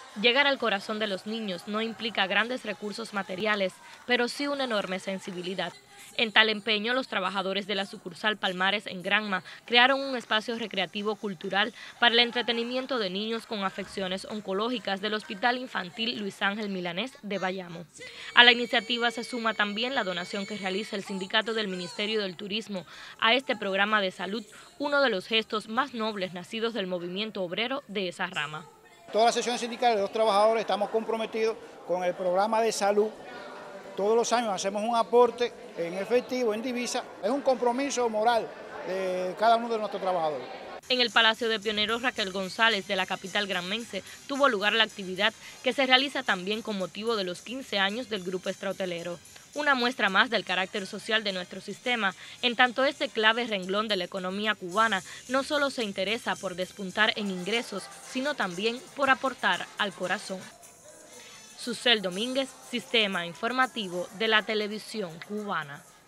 Llegar al corazón de los niños no implica grandes recursos materiales, pero sí una enorme sensibilidad. En tal empeño, los trabajadores de la sucursal Palmares en Granma crearon un espacio recreativo cultural para el entretenimiento de niños con afecciones oncológicas del Hospital Infantil Luis Ángel Milanés de Bayamo. A la iniciativa se suma también la donación que realiza el Sindicato del Ministerio del Turismo a este programa de salud, uno de los gestos más nobles nacidos del movimiento obrero de esa rama. Todas las secciones sindicales de los trabajadores estamos comprometidos con el programa de salud. Todos los años hacemos un aporte en efectivo, en divisa. Es un compromiso moral de cada uno de nuestros trabajadores. En el Palacio de Pioneros Raquel González de la capital granmense tuvo lugar la actividad que se realiza también con motivo de los 15 años del Grupo Extrahotelero. Una muestra más del carácter social de nuestro sistema, en tanto este clave renglón de la economía cubana no solo se interesa por despuntar en ingresos, sino también por aportar al corazón. Susel Domínguez, Sistema Informativo de la Televisión Cubana.